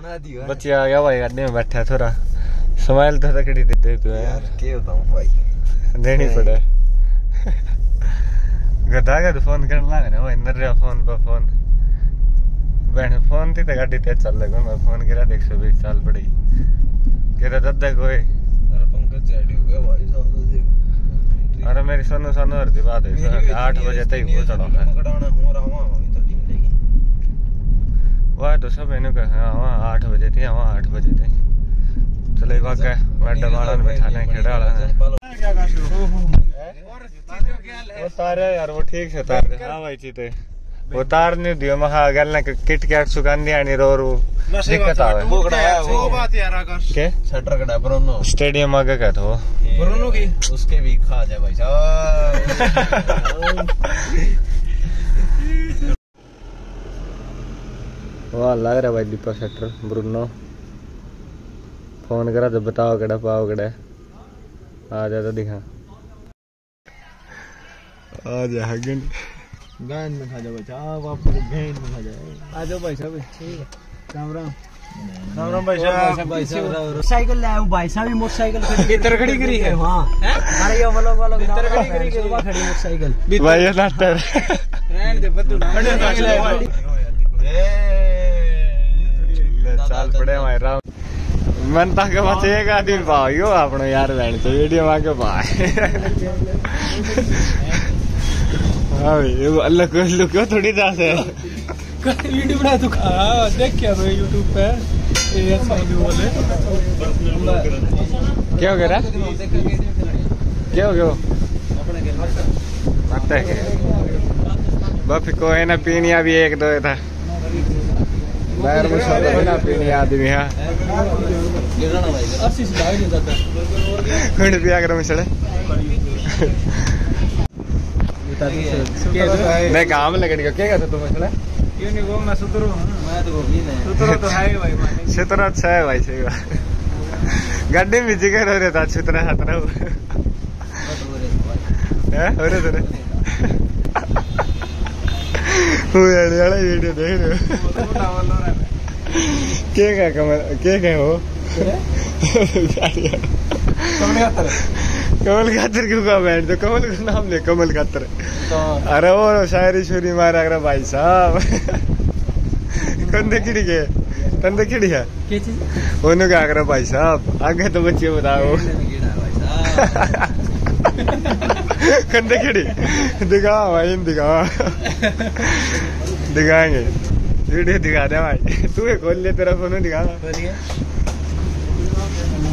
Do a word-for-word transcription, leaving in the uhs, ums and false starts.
बच्चे आ गया भाई गाड़ी में बैठा थोड़ा स्माइल तो तकड़ी दे दे तू यार क्या बताऊं भाई देनी पड़े गधा का तो फोन करने लगा ना भाई नर्रा फोन पर फोन बहन फोन थी तो गाड़ी तेज चल लगा मैं फोन करा देख सौ बीस साल पड़ी कहता दद्दा कोई पंकज चैडी हो गया भाई साहब अरे मेरी सोनू सोनू और की बात है आठ बजे तक वो चढ़ा है वह तो सब इन्हें कहा हाँ आठ बजे थी हाँ आठ बजे थे चलो एक बात मैडम वाला ने बिठाने खेड़ा वाला वो तारे यार वो ठीक से तार दे हाँ भाई चीते वो तार नहीं दियो महा गल ने किट कैट सुगंधी आनी रो रो दिक्कत आवे वो कड़ा है वो बात यार आकाश के शटर कड़ा ब्रोनो स्टेडियम आगे का तो ब्रोनो की उसके भी खा जाए भाई साहब वाह लग रहा भाई दीपक शटर ब्रूनो फोन करा तो बताओ कड़ा पाओ कड़ा आ जा तो दिखा आ जा हगन गान में खा जा बच्चा आप आपको भेन में खा जाए आ जाओ भाई साहब ठीक है राम राम राम राम भाई साहब भाई साहब साइकिल ले आऊं भाई साहब मोटरसाइकिल खड़ी इधर खड़ी करी है हां अरे ये वाला वाला इधर खड़ी करी है वहां खड़ी मोटरसाइकिल भाई ये लाटर रहने दे बद्दू ले चाल पड़े भाई राम मन तक बस एक आदमी पाओ अपने यार बहन तो वीडियो में आके पाए हाँ भाई अल्लाह को लुक क्यों थोड़ी दास है वीडियो बना तू खा देख क्या भाई यूट्यूब पे ये ऐसा वीडियो बोले क्या हो गया क्या हो गया पता है बफ को है ना पीनिया भी एक दो था बाहर में सब बना पीनी आदमी है अस्सी से ढाई जाता कौन पिया कर मिसड़े नहीं काम लगेगा क्या कहते तुम मसला क्यों नहीं वो मैं सुतरो मैं तो वो भी नहीं सुतरो तो है भाई माने सुतरो अच्छा है भाई सही बात गड्ढे में जिगर हो रहा था सुतरा हतरा है हो रहा तेरे वो यार वाला वीडियो देख रहे हो क्या क्या कमल क्या क्या हो कमल खातर क्यों का बैठ तो कमल का नाम ले कमल खातर अरे वो शायरी शूरी मारा अगर भाई साहब कंधे खिड़ी के कंधे खिड़ी है उन्होंने क्या करा भाई साहब आगे तो बच्चे बताओ कंधे खिड़ी दिखा भाई दिखा दिखाएंगे वीडियो दिखा दे भाई तू खोल ले तेरा फोन दिखा